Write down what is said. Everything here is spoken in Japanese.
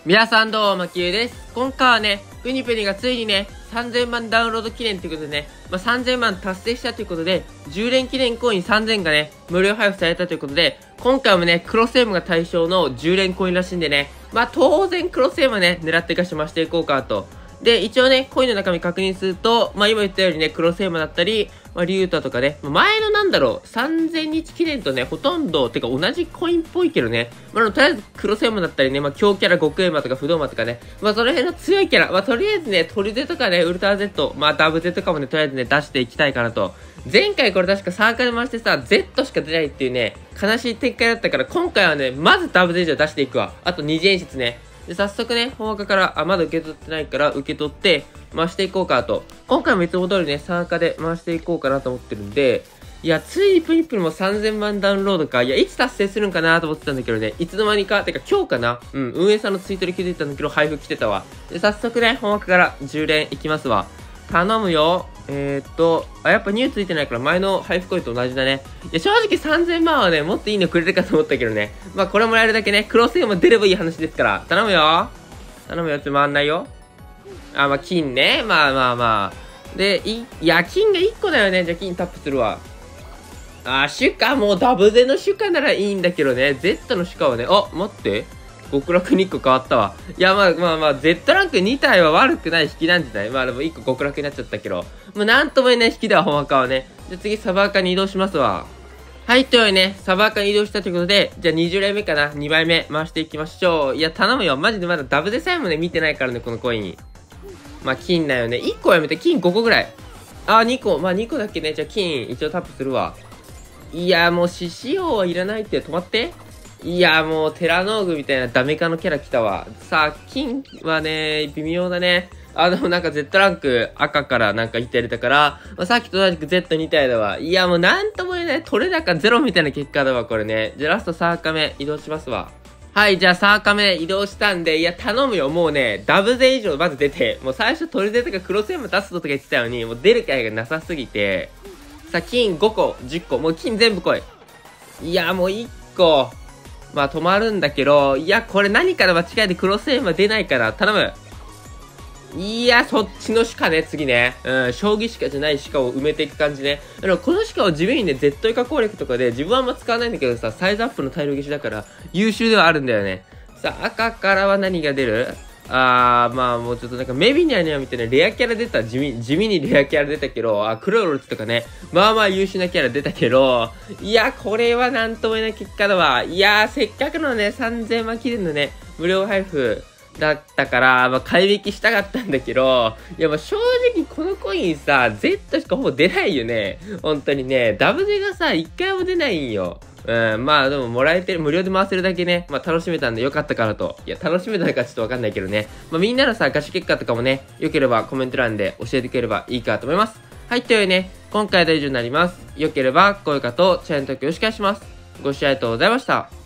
皆さんどうも、きゆうです。今回はね、プニプニがついにね、3000万ダウンロード記念ということでね、3000万達成したということで、10連記念コイン3000がね、無料配布されたということで、今回もね、クロスエムが対象の10連コインらしいんでね、当然クロスエムね、狙っていかしましていこうかと。で、一応ね、コインの中身確認すると、今言ったようにね、クロスエムだったり、リュータとかね、前の3000日記念とね、ほとんど、てか同じコインっぽいけどね、とりあえずクロスエムだったりね、強キャラ極エマとか不動マとかね、その辺の強いキャラ、とりあえずね、トリゼとかね、ウルトラ Z、ダブゼとかもね、とりあえずね、出していきたいかなと。前回これ確かサーカル回してさ、Z しか出ないっていうね、悲しい展開だったから、今回はね、まずダブゼ以上出していくわ。あと二次演出ね。で、早速ね、本赤から、まだ受け取ってないから、受け取って、回していこうかと。今回もいつも通りね、参加で回していこうかなと思ってるんで、いや、ついにプニプニも3000万ダウンロードか。いや、いつ達成するんかなと思ってたんだけどね、いつの間にか、てか今日かな。運営さんのツイートで気づいたんだけど、配布来てたわ。で、早速ね、本赤から10連いきますわ。頼むよ。やっぱニューついてないから前の配布コインと同じだね。いや、正直3000万はね、もっといいのくれるかと思ったけどね。これもらえるだけね、クロスエム出ればいい話ですから。頼むよ。頼むよ。回んないよ。金ね。で、金が1個だよね。じゃあ金タップするわ。シュカ、もうダブゼのシュカならいいんだけどね。Z のシュカはね、待って。極楽に1個変わったわ。いや、Z ランク2体は悪くない引きなんじゃない？でも1個極楽になっちゃったけど。なんとも言えない引きだわ、本赤はね。じゃあ次、サバーカに移動しますわ。はい、というね、サバーカに移動したということで、じゃあ20連目かな。2枚目回していきましょう。いや、頼むよ。マジでまだダブゼさえもね、見てないからね、このコイン。金だよね。1個やめて、金5個ぐらい。2個。2個だっけね。じゃあ金、一応タップするわ。いや、もう獅子王はいらないって。止まって。いや、もうテラノーグみたいなダメ化のキャラ来たわ。さあ、金はね、微妙だね。でもZ ランク赤から1体入れたから、さっきと同じく Z2 体だわ。いや、もうなんとも言えない。取れ高ゼロみたいな結果だわ、これね。じゃあラスト3カメ移動しますわ。はい、じゃあ3カメ移動したんで、いや、頼むよ。もうね、ダブゼ以上まず出て、もう最初トリゼとかクロスエム出すとか言ってたのに、もう出る気配がなさすぎて、さあ、金5個、10個、もう金全部来い。いや、もう1個。止まるんだけど、いや、これ何かの間違いでクロスエムは出ないから、頼む。いや、そっちの鹿ね、次ね。将棋鹿じゃない鹿を埋めていく感じね。この鹿を地味にね、Z 以下攻略とかで、自分はあんま使わないんだけどさ、サイズアップの大量消しだから、優秀ではあるんだよね。さあ、赤からは何が出る？もうちょっとメビニャニャみたいなレアキャラ出た。地味にレアキャラ出たけど、クロロツとかね、優秀なキャラ出たけど、いや、これはなんとも言えない結果だわ。いやせっかくのね、3000万記念のね、無料配布だったから、買い引きしたかったんだけど、いや、正直このコインさ、Z しかほぼ出ないよね。本当にね、ダブゼがさ、1回も出ないんよ。でももらえてる、無料で回せるだけね、楽しめたんでよかったかなと。いや、楽しめたのかちょっとわかんないけどね。みんなのさ、ガチ結果とかもね、良ければコメント欄で教えてくれればいいかと思います。はい、というね、今回は以上になります。良ければ高評価とチャンネル登録よろしくお願いします。ご視聴ありがとうございました。